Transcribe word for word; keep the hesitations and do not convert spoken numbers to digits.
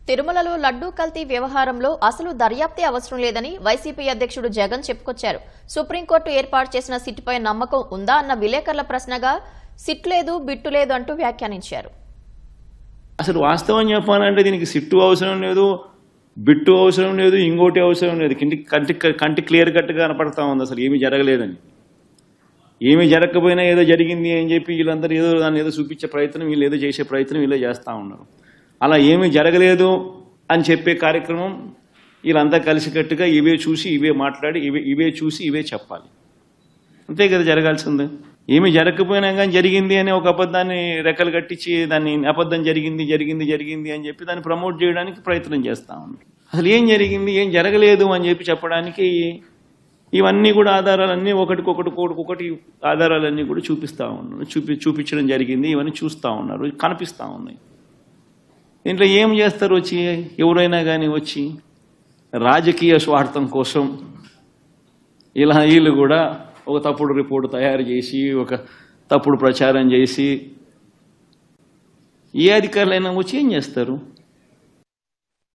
తిరుమలలో లడ్డూ కల్తీ వ్యవహారంలో అసలు దర్యాప్తే అవసరం లేదని వైసీపీ అధ్యక్షుడు జగన్ చెప్పుకొచ్చారు. సుప్రీంకోర్టు ఏర్పాటు చేసిన సిట్పై నమ్మకం ఉందా అన్న విలేకరుల ప్రశ్నగా సిట్ లేదు బిట్టు లేదు అంటూ వ్యాఖ్యానించారు. అసలు వాస్తవం చెప్పాలంటే దీనికి సిట్టు అవసరం లేదు, బిట్టు అవసరం లేదు, ఇంకోటి అవసరం లేదు. కంటి కంటి కంటి క్లియర్ కట్గా కనపడతా ఉంది అసలు ఏమీ జరగలేదని. ఏమీ జరగకపోయినా ఏదో జరిగింది అని చెప్పి వీళ్ళందరూ ఏదో దాన్ని ఏదో చూపించే ప్రయత్నం, వీళ్ళు ఏదో చేసే ప్రయత్నం వీళ్ళే చేస్తూ ఉన్నారు. అలా ఏమీ జరగలేదు అని చెప్పే కార్యక్రమం వీళ్ళంతా కలిసికట్టుగా ఇవే చూసి ఇవే మాట్లాడి ఇవే ఇవే చూసి ఇవే చెప్పాలి. అంతే కదా జరగాల్సింది. ఏమీ జరగకపోయినా కానీ జరిగింది అని ఒక అబద్ధాన్ని రెక్కలు కట్టించి దాన్ని అబద్ధం జరిగింది జరిగింది జరిగింది అని చెప్పి దాన్ని ప్రమోట్ చేయడానికి ప్రయత్నం చేస్తూ ఉన్నారు. అసలు ఏం జరిగింది ఏం జరగలేదు అని చెప్పి చెప్పడానికి ఇవన్నీ కూడా ఆధారాలన్నీ ఒకటికొకటి ఒకటికొకటి ఆధారాలన్నీ కూడా చూపిస్తూ ఉన్నారు. చూపి చూపించడం జరిగింది. ఇవన్నీ చూస్తూ ఉన్నారు, కనిపిస్తూ ఉన్నాయి. దీంట్లో ఏం చేస్తారు వచ్చి ఎవరైనా కానీ వచ్చి రాజకీయ స్వార్థం కోసం ఇలా వీళ్ళు కూడా ఒక తప్పుడు రిపోర్టు తయారు చేసి ఒక తప్పుడు ప్రచారం చేసి ఏ అధికారులైనా వచ్చి ఏం చేస్తారు?